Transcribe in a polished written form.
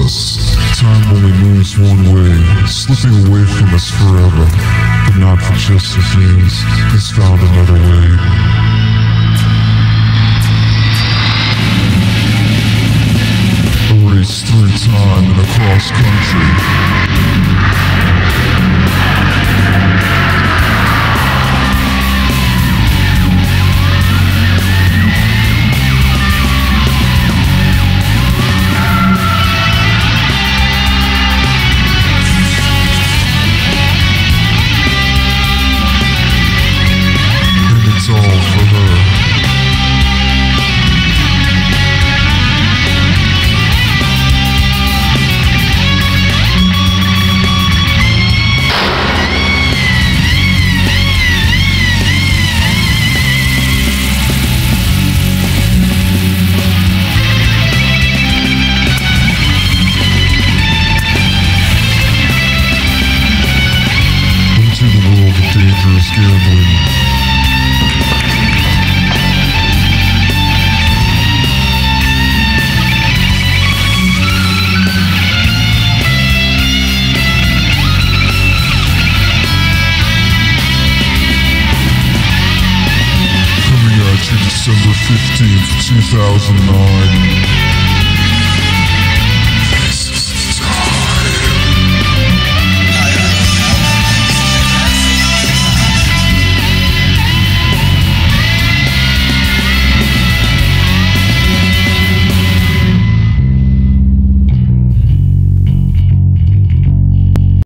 us. Time only moves one way, slipping away from us forever. But not for just a things, it's found another way. A race through time and across country. It's all for her. Into the world of dangerous gambling. December 15th, 2009.